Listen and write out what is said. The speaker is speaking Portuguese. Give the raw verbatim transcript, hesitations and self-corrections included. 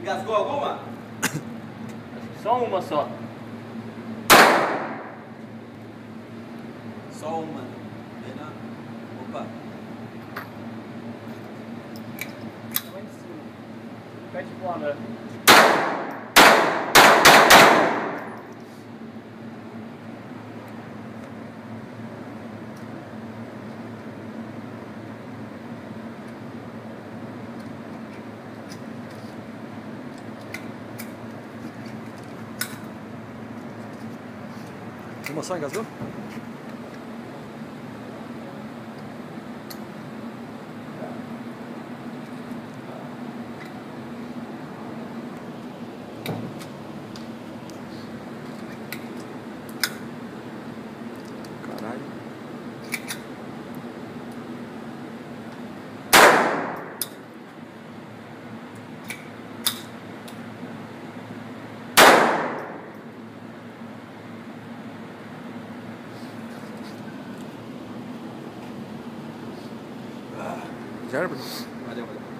Engasgou alguma? Só uma só. Só uma. Vem na... Opa. Lá em cima. Pede voando. Uma só engasgou? Caralho. Já era, Bruno? Valeu, valeu.